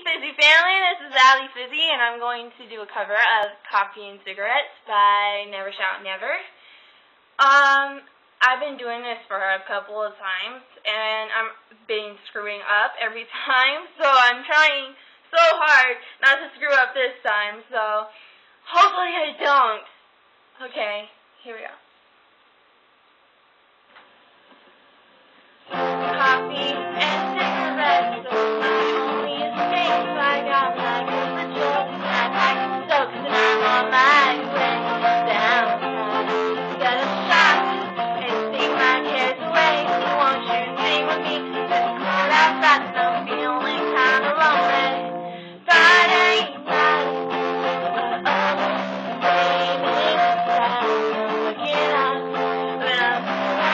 Fizzy family, this is Allie Fizzy, and I'm going to do a cover of Coffee and Cigarettes by Never Shout Never. I've been doing this for a couple of times, and I've been screwing up every time, so I'm trying so hard not to screw up this time, so hopefully I don't. Okay, here we go. Coffee and cigarettes are my only escape. I got my good patrol and I can soak, and I'm on my way downtown. Got a shot and take my cares away. Won't you sing with me? It's cold outside and I'm feeling kinda lonely. Friday night, raining down, looking up, but I'm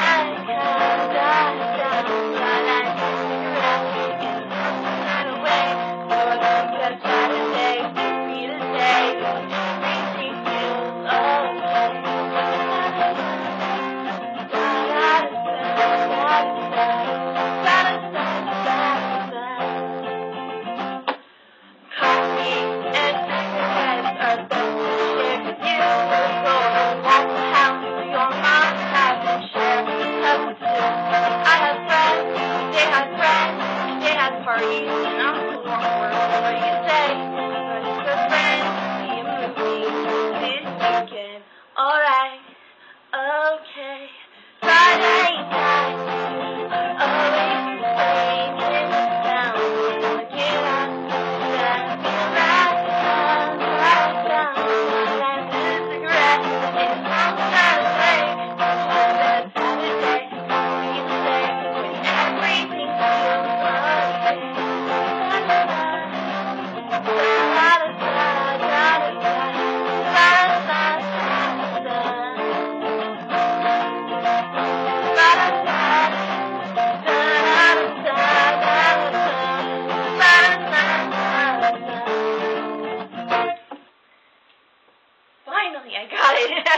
parties, and I'm the one what do you say? But it's good friends, see a movie this weekend. Alright, okay. Friday night, always the same in this town. Get out, right down, light a cigarette, and I'm trying to say, that Saturday, be the day when everything feels Finally, I got it.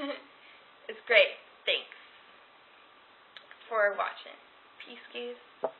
It's great. Thanks for watching. Peace, guys.